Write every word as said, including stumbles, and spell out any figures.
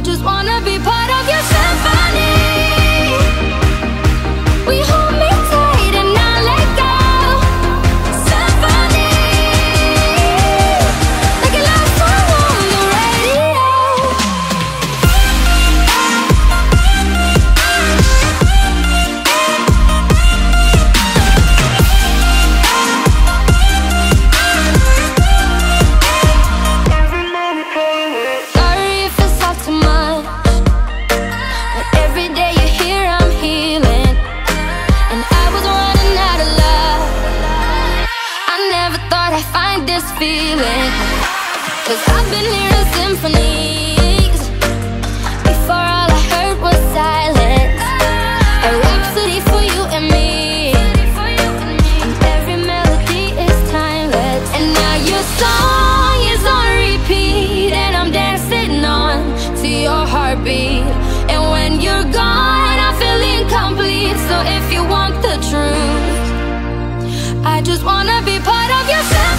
I just wanna be part of your symphony. We hold me tight and not let go. Symphony, like a love song on the radio. Sorry if it's all too much, but every day you're here I'm healing. And I was running out of love. I never thought I'd find this feeling, 'cause I've been hearing symphonies. Before all I heard was silence, a rhapsody for you and me. And every melody is timeless. And now your song is on repeat, and I'm dancing on to your heartbeat. And when you're gone, I feel incomplete. So if you want the truth, I just wanna be part of your sound.